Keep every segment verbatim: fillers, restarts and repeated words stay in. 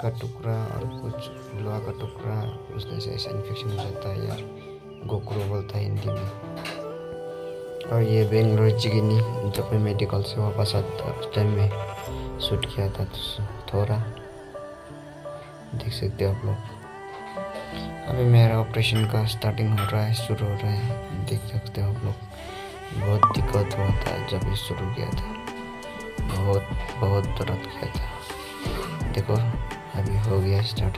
का टुकड़ा और कुछ लोहा का टुकड़ा उसने से ऐसा इन्फेक्शन हो जाता है यार। गोकरो बोलता है हिंदी में। और ये बेंगलोर चिकनी जब मैं मेडिकल से वापस आता उस टाइम में शूट किया था, तो थोड़ा देख सकते हो आप लोग। अभी मेरा ऑपरेशन का स्टार्टिंग हो रहा है, शुरू हो रहा है, देख सकते हो आप लोग। बहुत दिक्कत हुआ था जब ये शुरू किया था, बहुत बहुत दर्द किया था। देखो अभी हो गया स्टार्ट,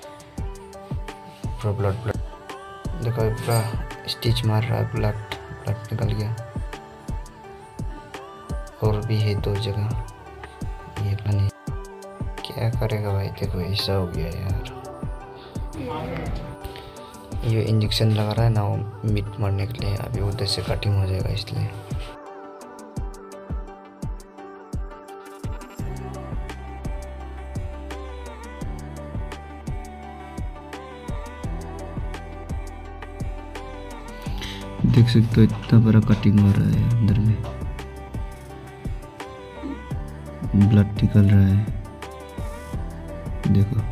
पूरा ब्लड ब्लड देखो, पूरा स्टिच मार रहा है, ब्लड ब्लड निकल गया। और भी है दो जगह, ये बने क्या करेगा भाई। देखो ऐसा हो गया यार। ये इंजेक्शन लगा रहा है ना वो मीट मारने के लिए, अभी उधर से कटिंग हो जाएगा इसलिए। देख सकते हो इतना बड़ा कटिंग हो रहा है, अंदर में ब्लड निकल रहा है, देखो।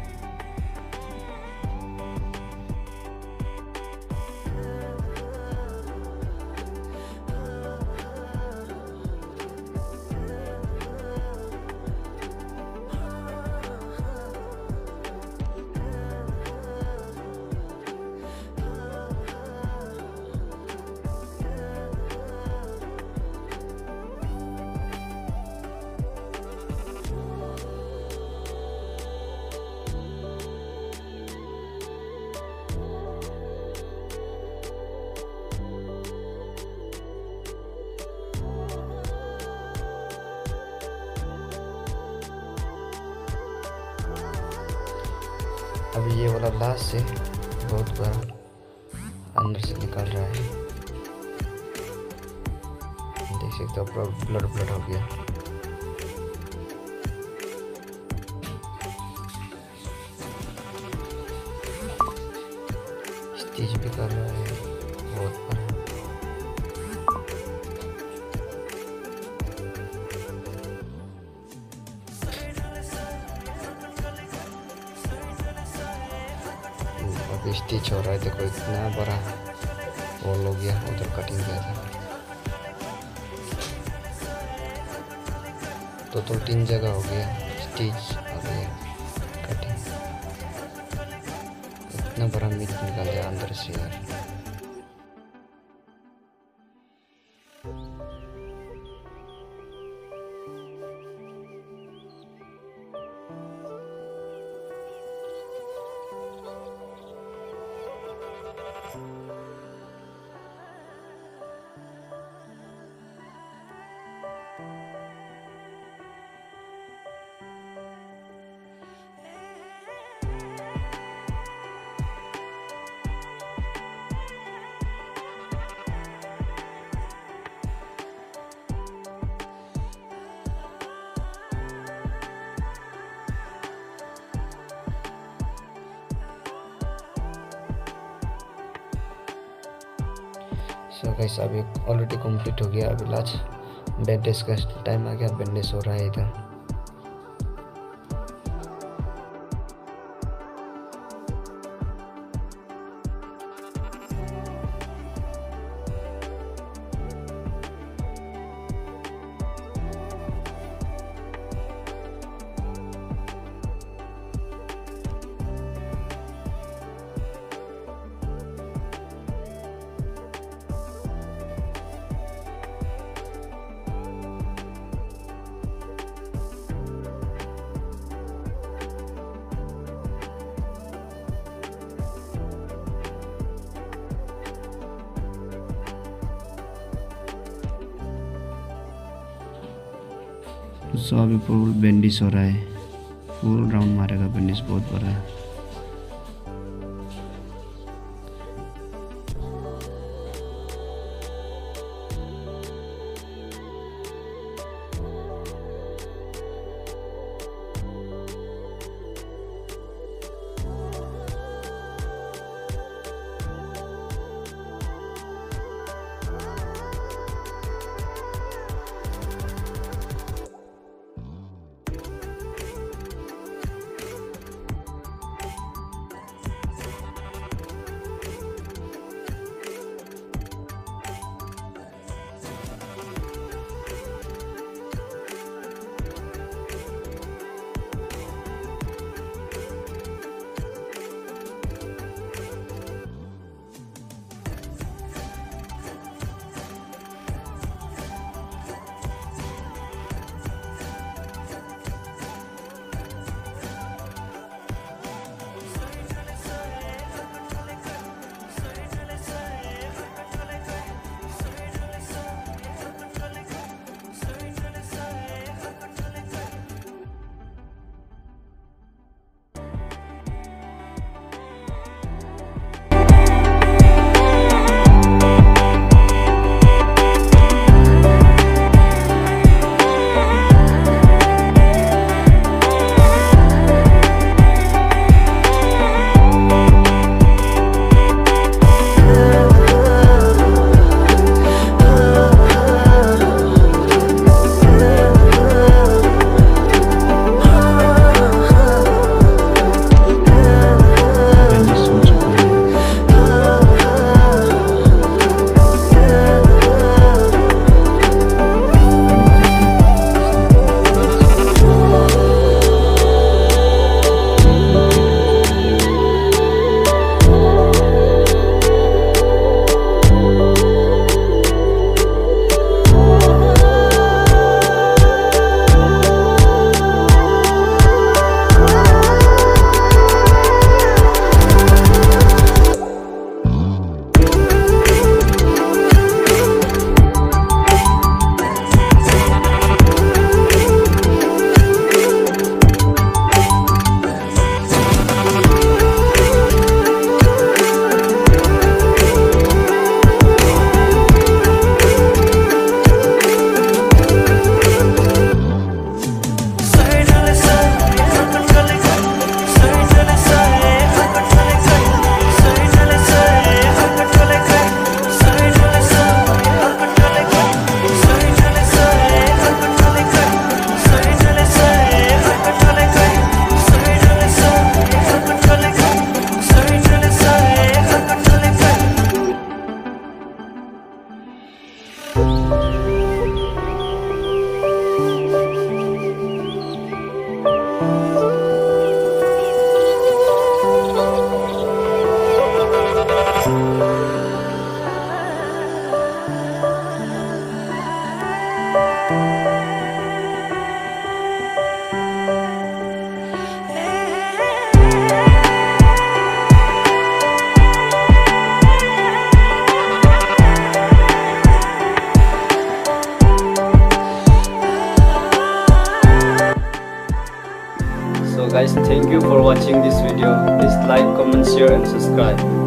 अभी ये वाला लाश से बहुत बड़ा अंदर से निकल रहा है, देख सकते हो, पूरा ब्लड ब्लड हो गया। स्टिच भी कर रहा है बहुत बड़ा। स्टिच हो रहा है, देखो इतना बड़ा होल हो गया, उधर कटिंग किया था तो तो तीन जगह हो गया स्टिच हो गया, कटिंग। इतना बड़ा मीट निकल गया अंदर से यार। सो गाइस अभी ऑलरेडी कंप्लीट हो गया। अभी लास्ट बैंडेज का टाइम आ गया, बैंडेज हो रहा है इधर। सो अभी फुल बैंडेज हो रहा है, फुल राउंड मारेगा, बैंडेज बहुत बड़ा है। So guys, thank you for watching this video. Please like, comment, share and subscribe.